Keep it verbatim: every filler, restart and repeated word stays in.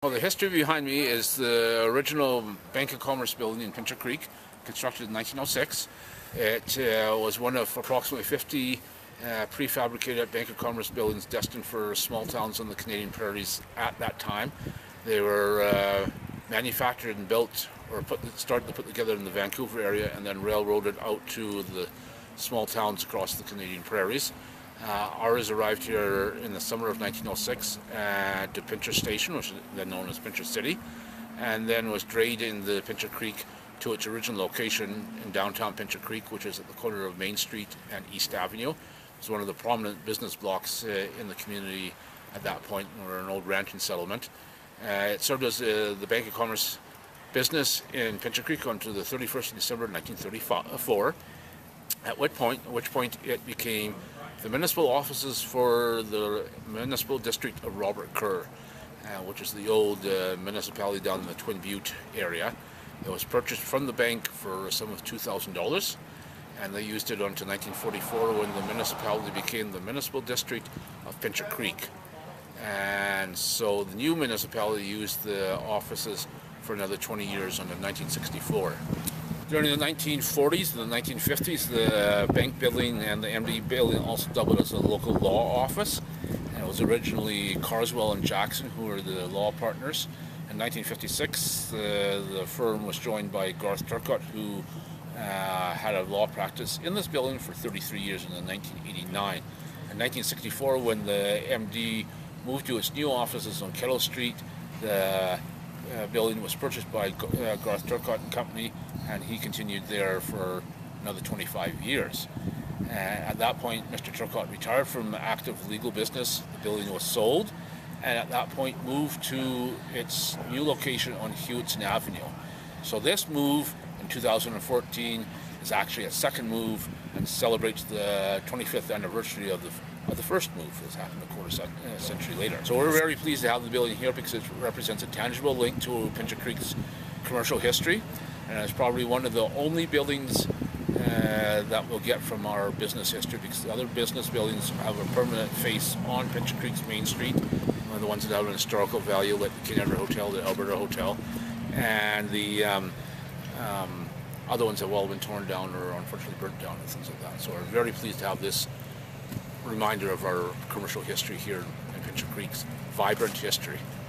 Well, the history behind me is the original Bank of Commerce building in Pincher Creek, constructed in nineteen oh six. It uh, was one of approximately fifty uh, prefabricated Bank of Commerce buildings destined for small towns on the Canadian prairies at that time. They were uh, manufactured and built, or put, started to put together in the Vancouver area, and then railroaded out to the small towns across the Canadian prairies. Uh, ours arrived here in the summer of nineteen oh six at the Pincher Station, which is then known as Pincher City, and then was drayed in the Pincher Creek to its original location in downtown Pincher Creek, which is at the corner of Main Street and East Avenue. It's one of the prominent business blocks uh, in the community at that point. We're an old ranching settlement. Uh, it served as uh, the Bank of Commerce business in Pincher Creek until the thirty-first of December nineteen thirty-four, at which point, at which point it became the municipal offices for the municipal district of Robert Kerr, uh, which is the old uh, municipality down in the Twin Butte area. It was purchased from the bank for a sum of two thousand dollars, and they used it until nineteen forty-four, when the municipality became the municipal district of Pincher Creek. And so the new municipality used the offices for another twenty years until nineteen sixty-four. During the nineteen forties and the nineteen fifties, the bank building and the M D building also doubled as a local law office. And it was originally Carswell and Jackson who were the law partners. In nineteen fifty-six, the, the firm was joined by Garth Turcott, who uh, had a law practice in this building for thirty-three years until nineteen eighty-nine. In nineteen sixty-four, when the M D moved to its new offices on Kettle Street, the uh, building was purchased by uh, Garth Turcott and Company, and he continued there for another twenty-five years. Uh, at that point, Mister Turcott retired from active legal business. The building was sold, and at that point moved to its new location on Hewitson Avenue. So this move in two thousand fourteen is actually a second move and celebrates the twenty-fifth anniversary of the of the first move that's happened a quarter cent uh, century later. So we're very pleased to have the building here because it represents a tangible link to Pincher Creek's commercial history, and it's probably one of the only buildings uh, that we'll get from our business history, because the other business buildings have a permanent face on Pincher Creek's Main Street, one of the ones that have an historical value, like the King Edward Hotel, the Alberta Hotel, and the um, um, other ones have all been torn down or unfortunately burnt down and things like that. So we're very pleased to have this reminder of our commercial history here in Pincher Creek's vibrant history.